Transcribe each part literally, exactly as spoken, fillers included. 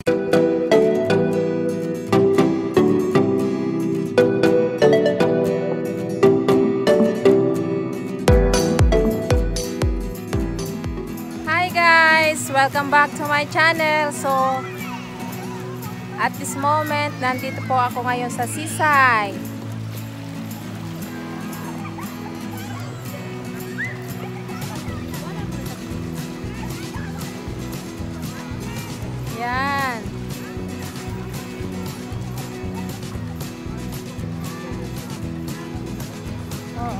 Welcome back to my channel. So at this moment, nandito po ako ngayon sa seaside. Yan. Oo.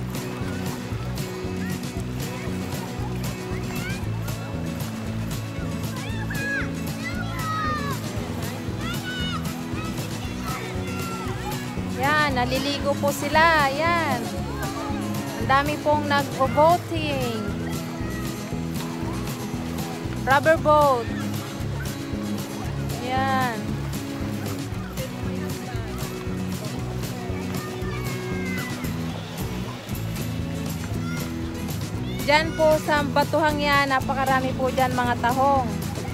Yan, naliligo po sila. Yan. Ang dami pong nag-boating. Rubber boat. Yan. Diyan po sa batuhang yan, napakarami po dyan mga tahong.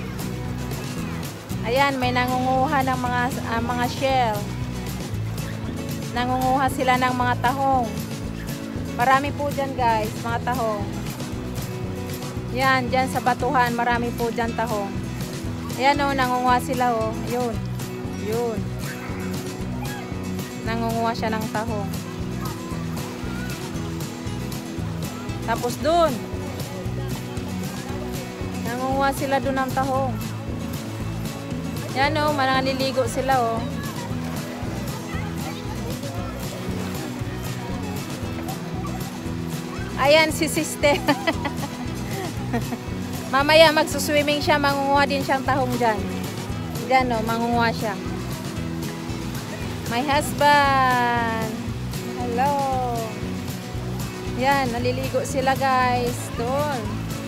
Ayan, may nangunguha ng mga, uh, mga shell. Nangunguha sila ng mga tahong. Marami po dyan guys, mga tahong. Yan, dyan sa batuhan, marami po dyan tahong. Ayan o, nangunguha sila o. Yun. Yun. Nangunguha siya ng tahong. Tapos dun. Nangunguha sila dun ng tahong. Yan o, manaliligo sila o. Ayan si sister. Mamaya magsuswimming siya, mangunguha din siyang tahong dyan. Dyan o, mangunguha siya. My husband. Hello. Yan, naliligo sila guys. Doon.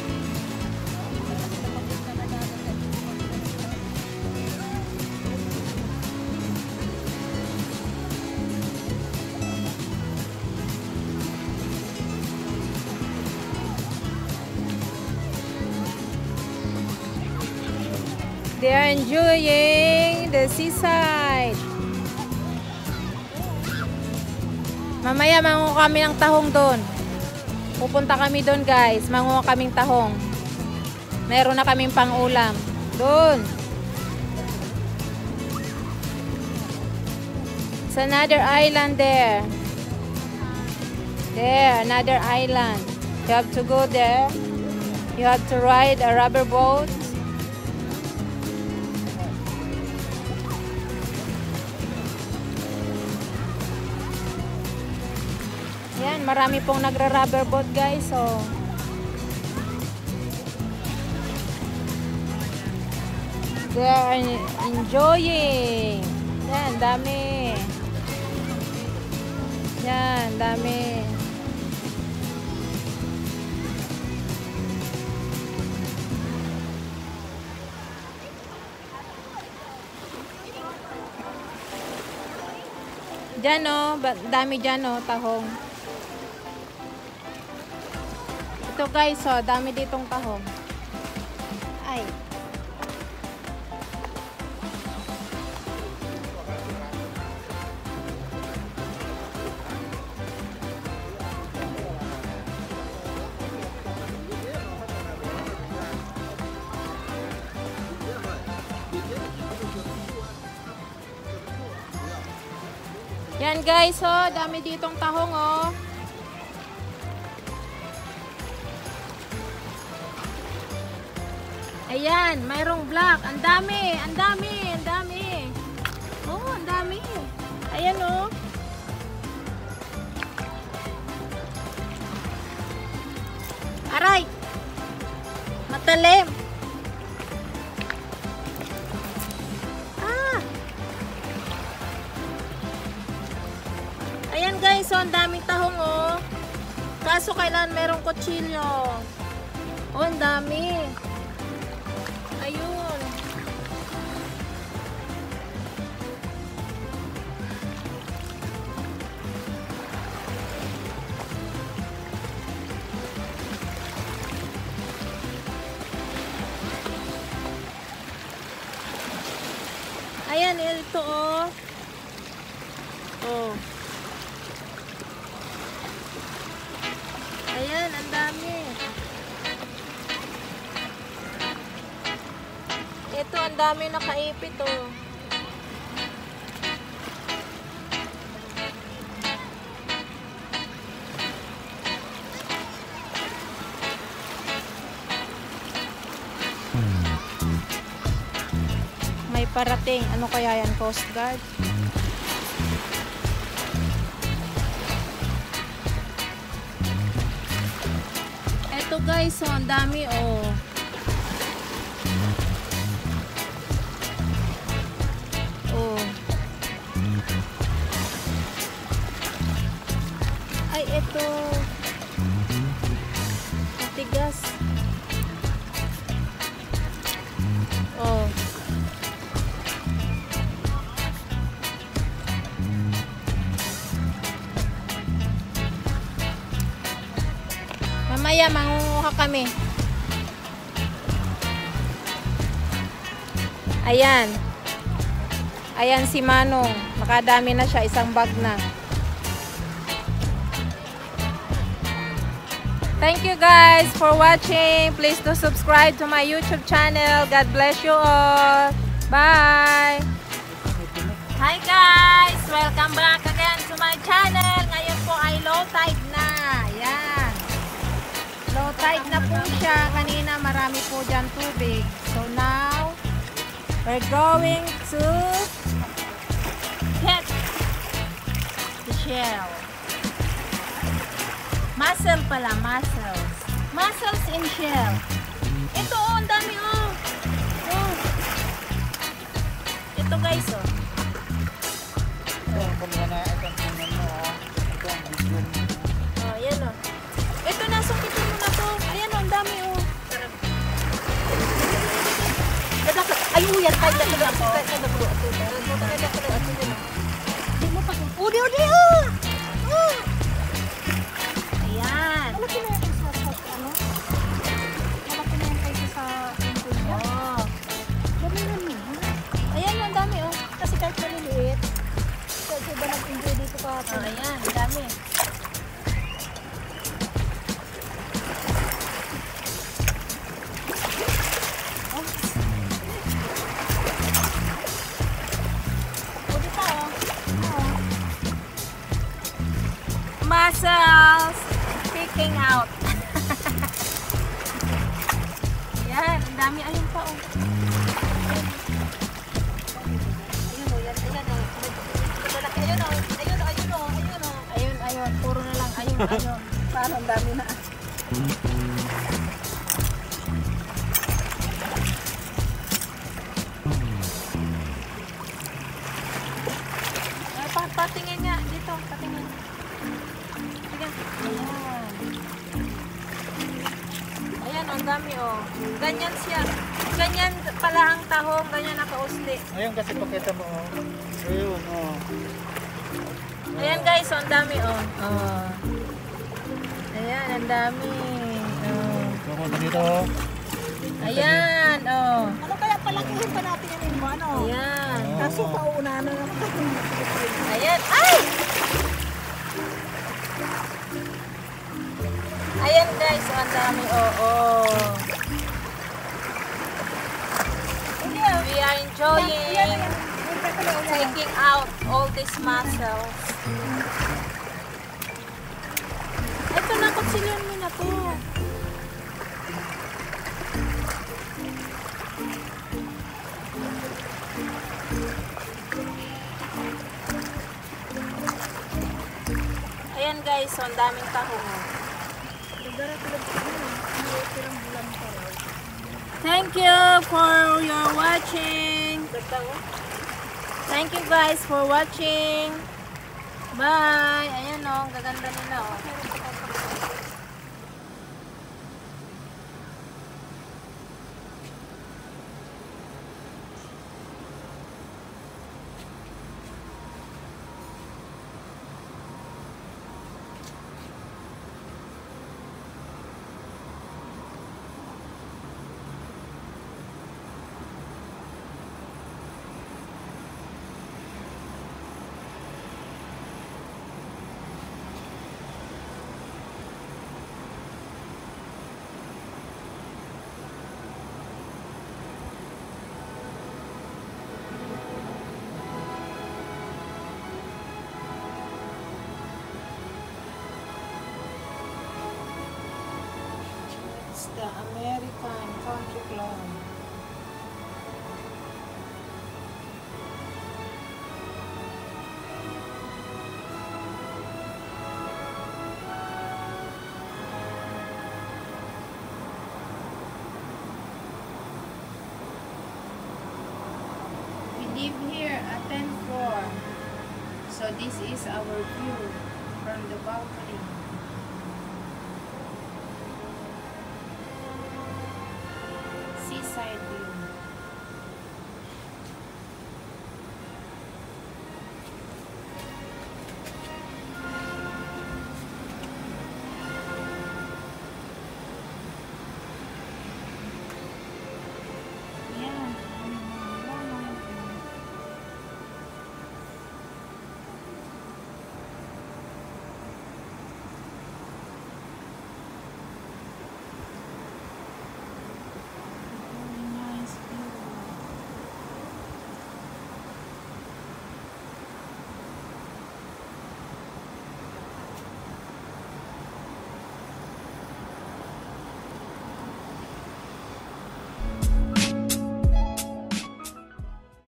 They are enjoying the seaside. Mamaya mangunguha kami ng tahong doon. Pupunta kami doon guys. Mangunguha kaming tahong. Meron na kaming pang-ulam. Doon. It's another island there. There, another island. You have to go there. You have to ride a rubber boat. Yan, marami pong nagra-rubber boat guys. So they are enjoying. Yan, dami. Yan, dami. Diyan o, dami dyan o, tahong. Ito guys, oh, dami ditong tahong. Ay. Yan guys, oh, dami ditong tahong oh. Ayan, mayroong black. Ang dami, ang dami, ang dami. Oh, ang dami. Ayan oh. Aray. Matalim. Ah. Ayan guys, oh, ang daming tahong oh. Kaso kailan merong kutsilyo. Oh, ang dami. Ayun. Ayan, ito oh. Oh. Ayan, ang dami. Ito, ang dami nakaipit oh. May parating. Ano kaya yan? Coast Guard? Ito guys, oh, ang dami oh. Oh. Ay, ito. Matigas. Oh. Mamaya mangunguha kami. Ayan. Ayan si Manong. Nakadami na siya. Isang bag na. Thank you guys for watching. Please do subscribe to my YouTube channel. God bless you all. Bye. Hi guys. Welcome back again to my channel. Ngayon po ay low tide na. Ayan. Low tide na po siya. Kanina marami po dyan tubig. So now, we're going to hit the shell. Mussel pala, mussels. Mussels in shell. Ito oh, ang dami oh. Oh. Ito guys oh. Ito, kung na ito ang punan mo oh. Ito ang bigyan. Oh, ayan oh. Ito na, sukitin mo na to. Ayan oh, ang dami oh. Ay, uyan, kahit na kaya ako. Kahit na kaya ako. Kahit na kaya ako. Hindi mo pa. Udi, udi oh. Oh. Ayan. Malaki na yung sa, sa ano? Malaki na yung kaysa sa impul niya. Oh. Dami na mo. Ayan, ang dami oh. Kasi kahit maliliit, kasi iba nag-enjoy dito ka. Oh, ayan, ang dami. Oh. Pwede pa oh. Oo. Mussels peeking out. Ayan, ang dami. Ayun pa oh. Ayun oh, yan, yan oh. Malaki, ayun oh. Ayun oh, ayun oh, ayun oh. Ayun, ayun. Puro na lang. Ayun, ayun. Parang ang dami na. Ay, pa patingin niya. Dito, patingin. Sige. Ayan. Ayan, ang dami oh. Ganyan siya. Ganyan pala ang tahong. Ganyan nakausli. Ayun kasi pakita mo oh. Ayun oh. Ayan guys, oh, ang dami oh. Oh. Ayan, ang dami. Oh. Pupunta dito oh. Ayan, oh. Ano kaya palakihin pa natin yung ilmo, ano? Ayan. Kaso pauna na naman. Ayan. Ay! Ayan guys, oh, ang dami. Oh, oh. We are enjoying taking out all these mussels. Ito na, kutsilyon mo na to. Ayan guys, so ang daming tahong. Thank you for your watching. Thank you guys for watching. Bye. Ayan o, ang gaganda nila o. the American Country Club. We live here at tenth floor. So this is our view from the balcony.